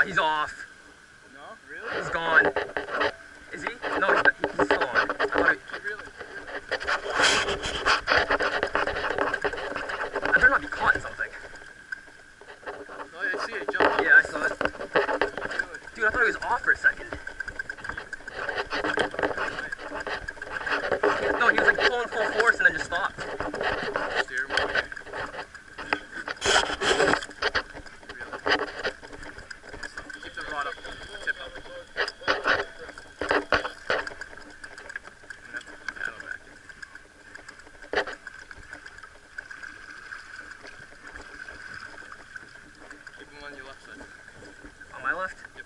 He's off. No? Really? He's gone. Is he? No, he's still on. Really? I better not be caught in something. Oh, I see it. Jump up. Yeah, I saw it. Dude, I thought he was off for a second. No, he was like pulling full force and then just stopped. Steer him away. Keep the rod up. Tip up. Keep him on your left side. On my left? Yep.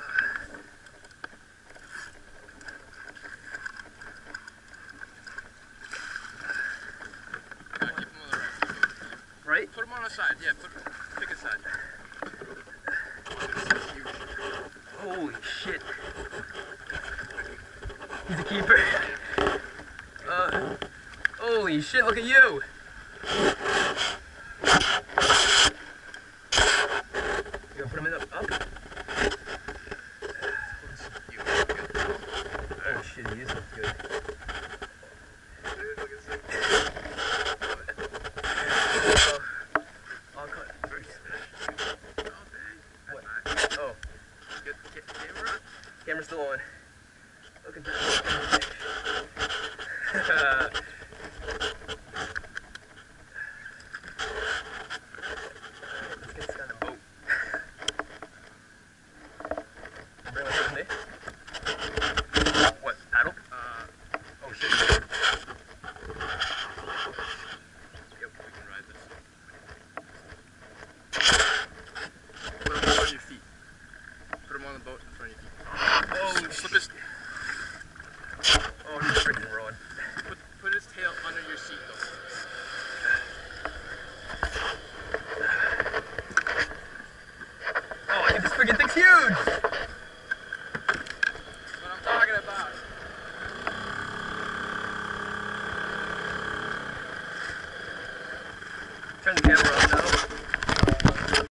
Keep him on the right. Right? Put him on the side. Yeah, pick a side. Holy shit. He's a keeper. Holy shit, look at you. You gonna put him in up? Oh shit, he is looking good. I'll cut first. What? Oh. Get the camera. Camera's still on. Looking good.